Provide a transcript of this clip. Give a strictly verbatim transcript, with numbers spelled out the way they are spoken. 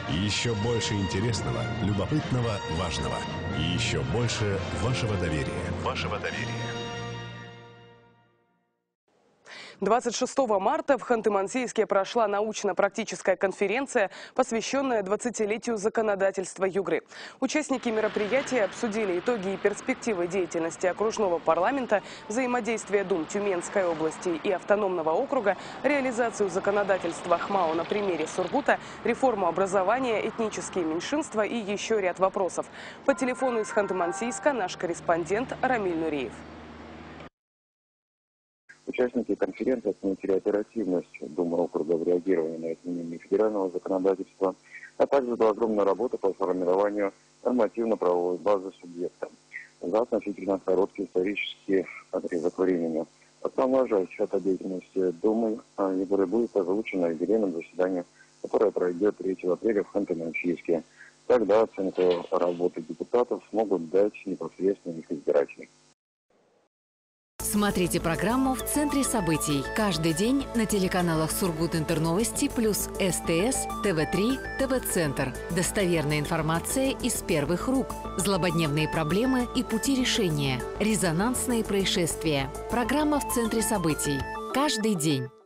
Еще больше интересного, любопытного, важного. И еще больше вашего доверия. Вашего доверия. двадцать шестого марта в Ханты-Мансийске прошла научно-практическая конференция, посвященная двадцатилетию законодательства Югры. Участники мероприятия обсудили итоги и перспективы деятельности окружного парламента, взаимодействие дум Тюменской области и автономного округа, реализацию законодательства ХМАО на примере Сургута, реформу образования, этнические меньшинства и еще ряд вопросов. По телефону из Ханты-Мансийска наш корреспондент Рамиль Нуриев. Участники конференции отметили оперативность Думы округа в реагировании на изменения федерального законодательства, а также была огромная работа по формированию нормативно-правовой базы субъекта за относительно короткий исторический отрезок времени. Основной же отчет о деятельности Думы Югры будет озвучен на юбилейном заседании, которое пройдет третьего апреля в Ханты-Мансийске. Тогда оценку работы депутатов смогут дать непосредственно их избиратели. Смотрите программу «В центре событий» каждый день на телеканалах Сургут Интерновости плюс СТС, ТВ три, ТВ-центр. Достоверная информация из первых рук. Злободневные проблемы и пути решения. Резонансные происшествия. Программа «В центре событий» каждый день.